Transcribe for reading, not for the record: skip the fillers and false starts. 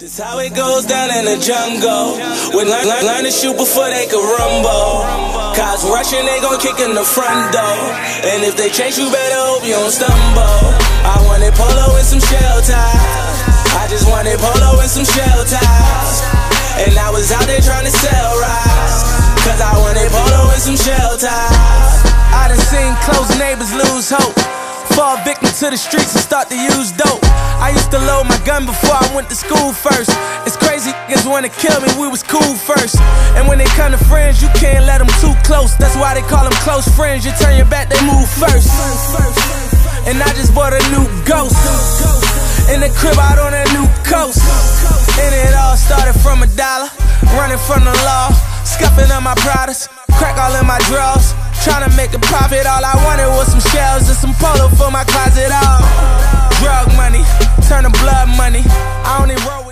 This how it goes down in the jungle. We learn to shoot before they can rumble. Cops rushing, they gon' kick in the front door. And if they chase you, better hope you don't stumble. I wanted polo and some shell ties. I just wanted polo and some shell ties. And I was out there trying to sell rides, cause I wanted polo and some shell ties. I done seen close neighbors lose hope, fall victim to the streets and start to use dope. I used to load my gun before I went to school first. It's crazy, niggas wanna kill me, we was cool first. And when they come to friends, you can't let them too close. That's why they call them close friends. You turn your back, they move first. And I just bought a new Ghost, in the crib out on a new coast. And it all started from $1, running from the law, scuffing up my products, crack all in my drawers, trying to make a profit. All I wanted was some shells and some polo for my closet. All drug money, turn to blood money. I only roll with